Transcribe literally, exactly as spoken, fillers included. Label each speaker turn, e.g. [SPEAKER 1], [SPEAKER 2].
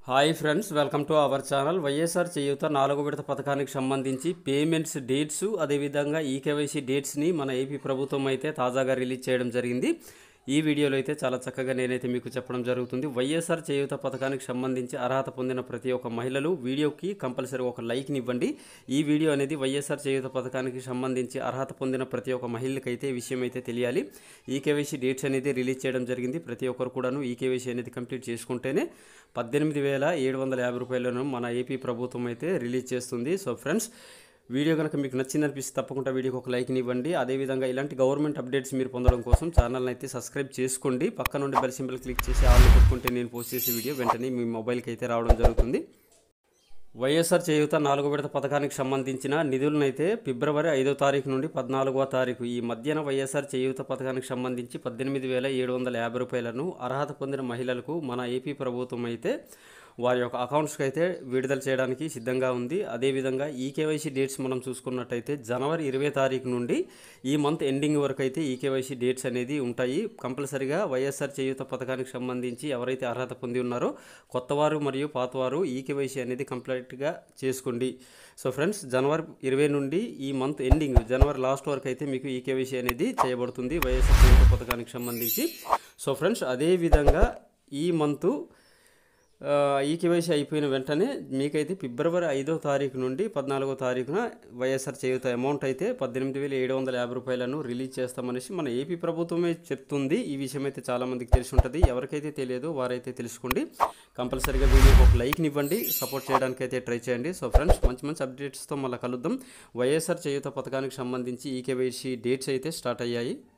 [SPEAKER 1] Hi friends, welcome to our channel. YSR Cheyutha నాలుగో విడత పథకానికి సంబంధించి పేమెంట్స్ డేట్స్ అదేవిధంగా ఈకేవైసీ డేట్స్ని మన ఏపీ ప్రభుత్వం అయితే తాజాగా రిలీజ్ చేయడం జరిగింది. ఈ వీడియోలో అయితే చాలా చక్కగా నేనైతే మీకు చెప్పడం జరుగుతుంది. వైఎస్ఆర్ చేయూత పథకానికి సంబంధించి అర్హత పొందిన ప్రతి ఒక్క మహిళలు వీడియోకి కంపల్సరీ ఒక లైక్ని ఇవ్వండి. ఈ వీడియో అనేది వైఎస్ఆర్ చేయూత పథకానికి సంబంధించి అర్హత పొందిన ప్రతి ఒక్క మహిళకైతే ఈ విషయం అయితే తెలియాలి. ఈకేవైసీ డేట్స్ అనేది రిలీజ్ చేయడం జరిగింది. ప్రతి ఒక్కరు కూడాను ఈకేవైసీ అనేది కంప్లీట్ చేసుకుంటేనే పద్దెనిమిది వేల ఏడు వందల యాభై రూపాయలను మన ఏపీ ప్రభుత్వం అయితే రిలీజ్ చేస్తుంది. సో ఫ్రెండ్స్, వీడియో కనుక మీకు నచ్చిందనిపిస్తే తప్పకుండా వీడియోకి ఒక లైక్ని ఇవ్వండి. అదేవిధంగా ఇలాంటి గవర్నమెంట్ అప్డేట్స్ మీరు పొందడం కోసం ఛానల్ని అయితే సబ్స్క్రైబ్ చేసుకోండి. పక్క నుండి బెల్ సింబల్ క్లిక్ చేసి ఆల్ని పెట్టుకుంటే నేను పోస్ట్ చేసే వీడియో వెంటనే మీ మొబైల్కి అయితే రావడం జరుగుతుంది. వైఎస్ఆర్ చేయూత నాలుగో విడత పథకానికి సంబంధించిన నిధులను అయితే ఫిబ్రవరి ఐదో తారీఖు నుండి పద్నాలుగవ తారీఖు ఈ మధ్యన వైఎస్ఆర్ చేయూత పథకానికి సంబంధించి పద్దెనిమిది వేల ఏడు వందల యాభై రూపాయలను అర్హత పొందిన మహిళలకు మన ఏపీ ప్రభుత్వం అయితే వారి యొక్క అకౌంట్స్కి అయితే విడుదల చేయడానికి సిద్ధంగా ఉంది. అదేవిధంగా ఈకేవైసీ డేట్స్ మనం చూసుకున్నట్టయితే జనవరి ఇరవై తారీఖు నుండి ఈ మంత్ ఎండింగ్ వరకు అయితే ఈకేవైసీ డేట్స్ అనేది ఉంటాయి. కంపల్సరిగా వైఎస్ఆర్ చేయూత పథకానికి సంబంధించి ఎవరైతే అర్హత పొంది ఉన్నారో కొత్తవారు మరియు పాతవారు ఈకేవైసీ అనేది కంప్లీట్గా చేసుకోండి. సో ఫ్రెండ్స్, జనవరి ఇరవై నుండి ఈ మంత్ ఎండింగ్ జనవరి లాస్ట్ వరకు అయితే మీకు ఈకేవైసీ అనేది చేయబడుతుంది వైఎస్ఆర్ చేయూత పథకానికి సంబంధించి. సో ఫ్రెండ్స్, అదేవిధంగా ఈ మంతు ఈకేవైసీ అయిపోయిన వెంటనే మీకైతే ఫిబ్రవరి ఐదో తారీఖు నుండి పద్నాలుగో తారీఖున వైఎస్ఆర్ చేయూత అమౌంట్ అయితే పద్దెనిమిది వేల ఏడు వందల యాభై రూపాయలను రిలీజ్ చేస్తామనేసి మన ఏపీ ప్రభుత్వమే చెప్తుంది. ఈ విషయం అయితే చాలామందికి తెలిసి ఉంటుంది. ఎవరికైతే తెలియదో వారైతే తెలుసుకోండి. కంపల్సరీగా వీడియోకి ఒక లైక్ని ఇవ్వండి, సపోర్ట్ చేయడానికి అయితే ట్రై చేయండి. సో ఫ్రెండ్స్, మంచి మంచి అప్డేట్స్తో మళ్ళీ కలుద్దాం. వైఎస్ఆర్ చేయూత పథకానికి సంబంధించి ఈకేవైసీ డేట్స్ అయితే స్టార్ట్ అయ్యాయి.